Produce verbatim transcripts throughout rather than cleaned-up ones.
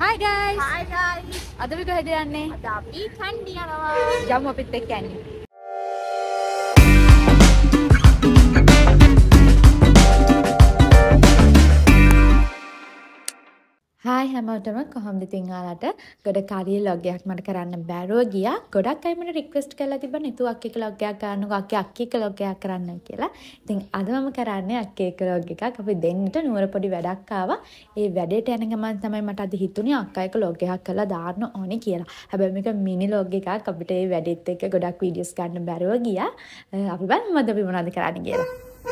Hi guys. Hi guys. අද අපි කොහෙද යන්නේ? අද අපි Kandy යනවා. යමු අපිත් එක්ක යන්නේ. Hi හැමෝටම කොහොමද ඉතින් ඔයාලට ගොඩක් කාර්ය ලොග් එකක් මට කරන්න බැරුව ගියා. ගොඩක් අය මට රික්වෙස්ට් කරලා තිබ්බා නේතු අක්කේ එක ලොග් එකක් ගන්නකෝ අක්කේ අක්කේ එක ලොග් එකක් කරන්න කියලා. ඉතින් අද මම කරන්නේ අක්කේ එක ලොග් එකක්. අපි දෙන්නට නුවර පොඩි වැඩක් ආවා. ඒ වැඩේට යන ගමන් තමයි මට අද හිතුනේ අක්කා එක ලොග් එකක් කරලා දාන්න ඕනේ කියලා. හැබැයි මේක මිනි ලොග් එකක්. අපිට මේ වැඩේත් එක්ක ගොඩක් වීඩියෝස් ගන්න බැරුව ගියා. අපි බලමු අද අපි මොනවද කරන්න කියලා.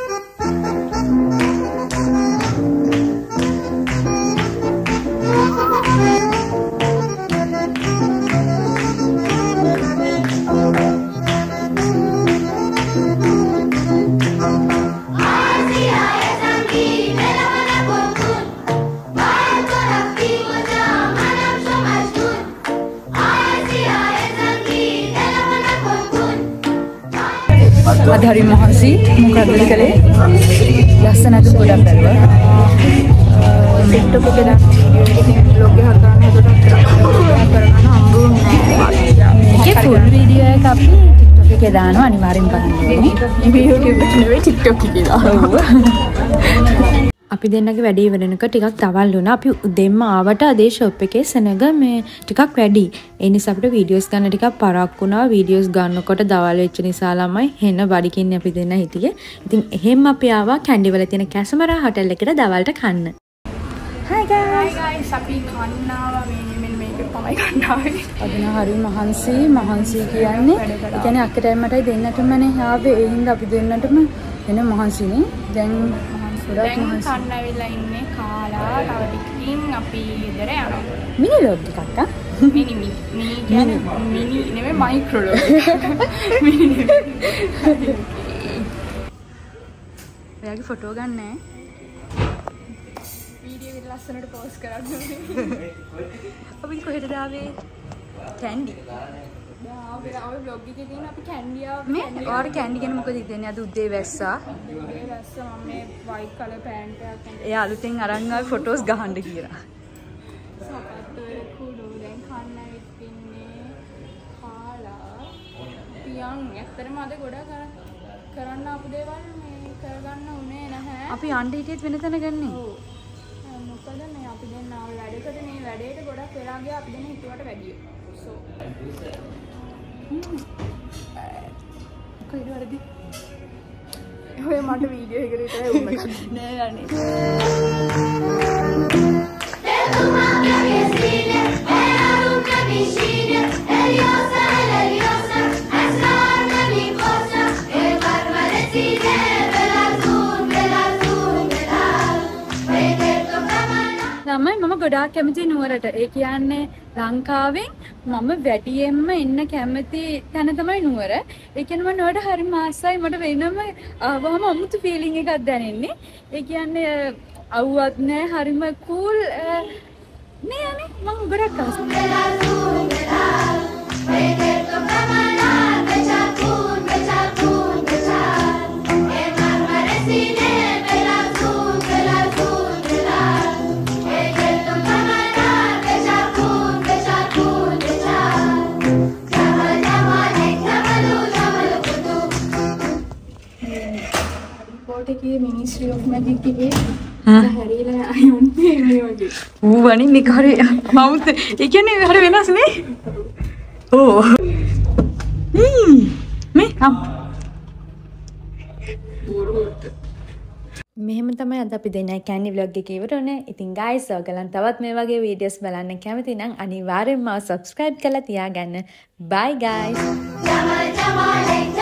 අද හරි මහන්සි මොකද කළේ ලස්සනට ගොඩක් බැලුවා TikTok එකේ දාන vlog එකක් ගන්න හදලා කරගන්න හම්බුනේ ඒකේ full video එක අපි TikTok එකේ දානවා අනිවාර්යෙන් බලන්න ඕනේ මේ YouTube එකේ නෙවෙයි TikTok එකේ දානවා අපි දෙන්නගේ වැඩේ ඉවරනක ටිකක් තවල් වුණා. අපි උදෙන්ම ආවට අදේ ෂොප් එකේ සෙනග මේ ටිකක් වැඩි. ඒ නිසා අපිට වීඩියෝස් ගන්න ටිකක් පරක් වුණා. වීඩියෝස් ගන්නකොට දවල් වෙච්ච නිසා ළමයි හෙන බඩිකින් අපි දෙන්න හිටියේ. ඉතින් එහෙම අපි ආවා කැන්ඩි වල තියෙන කැසමරා හොටෙල් එකට දවල්ට කන්න. Hi guys. Hi guys. අපි කන්නාවා මේ මෙන්න මේක තමයි කන්නාවේ. අද නම් හරි මහන්සි මහන්සි කියන්නේ. ඒ කියන්නේ අක්කටයි මටයි දෙන්නටමනේ ආවේ. ඒ හින්දා අපි දෙන්නටම එන මහන්සිනේ. දැන් දැන් කන්න ඇවිල්ලා ඉන්නේ කාලා තව ටිකකින් අපි ගෙදර යනවා. මිනි ලොග් එකක් ආ මිනි මිනි මිනි කියන්නේ මිනි නෙමෙයි මයික්‍රෝ ලොග්. මිනි නෙමෙයි. ඔයාගේ ෆොටෝ ගන්නෑ. වීඩියෝ එක ලස්සනට පෝස්ට් කරන්න ඕනේ. අපි කොහෙටද ආවේ? කැන්ඩි. ආවේ ආවේ vlog එකේ තියෙන අපි කැන්ඩි ආවේ. මේ ඔයාලා කැන්ඩි ගැන මොකද හිතන්නේ? අද උදේ වැස්සා. උදේ වැස්සා මම මේ white color pant එකක් අඳගෙන එයා අලුතෙන් අරන් ආවේ ෆොටෝස් ගහන්න කියලා. සපත්තු වල කුඩු දැන් කන්න ඉන්නේ කාලා. පියන් ඇත්තටම අද ගොඩක් කරන්න ආපු දේවල් මේ කරගන්න උනේ නැහැ. අපි යන්න හිටියෙත් වෙන තැන ගන්නේ. ඔව්. මොකද මේ අපි දැන් ආව වැඩකට මේ වැඩේට ගොඩක් වෙලා ගියා අපි දැන් හිතුවට වැඩිය. So කොහෙද වරදි? ඔය මට වීඩියෝ එකකට විතරයි උන්න නෑ යන්නේ. ළමයි මම ගොඩාක් කැමති නුවරට. ඒ කියන්නේ ලංකාවෙන් මම වැඩියෙන්ම එන්න කැමති තැන තමයි නුවර. ඒ කියන්නේ මම නුවරට හරි මාසයි මට වෙනම ආවම අමුතු ෆීලිං එකක් දැනෙන්නේ. ඒ කියන්නේ අවුවත් නෑ හරිම කූල් නේ අනේ මම ගොඩක් के मिनिस्ट्री ऑफ मैजिक के हरीला आयोंते මේ වගේ ඌ වනි මේක හරි මවුත් ඒ කියන්නේ හරි වෙනස් නේ ඕ හ්ම් මේ හම් මෙහෙම තමයි අද අපි දෙන්නේ කැන්ඩි vlog එකේ ඉවරනේ. ඉතින් guys ඔයගලන් තවත් මේ වගේ වීඩියෝස් බලන්න කැමති නම් අනිවාර්යෙන්ම subscribe කරලා තියාගන්න. Bye guys.